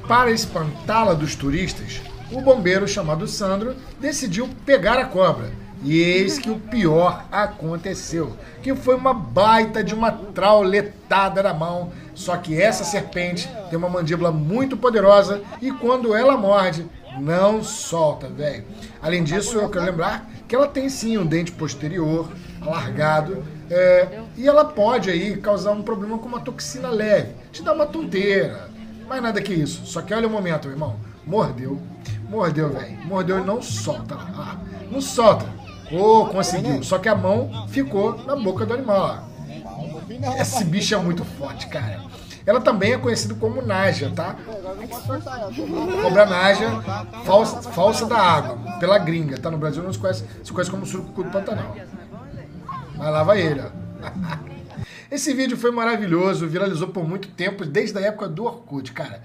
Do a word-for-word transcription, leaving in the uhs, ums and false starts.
Para espantá-la dos turistas, o bombeiro chamado Sandro decidiu pegar a cobra. E eis que o pior aconteceu, que foi uma baita de uma trauletada na mão. Só que essa serpente tem uma mandíbula muito poderosa e quando ela morde, não solta, velho. Além disso, eu quero lembrar que ela tem sim um dente posterior alargado, é, e ela pode aí causar um problema com uma toxina leve, te dá uma tonteira, mais nada que isso. Só que olha o momento, meu irmão, mordeu, mordeu, velho, mordeu e não solta, ah, não solta. Oh, conseguiu, só que a mão ficou na boca do animal. Esse bicho é muito forte, cara. Ela também é conhecida como Naja, tá? Cobra Naja, falsa, falsa da água, pela gringa, tá? No Brasil não se conhece, se conhece como surucucu do Pantanal. Mas lá vai ele, ó. Esse vídeo foi maravilhoso, viralizou por muito tempo, desde a época do Orkut, cara.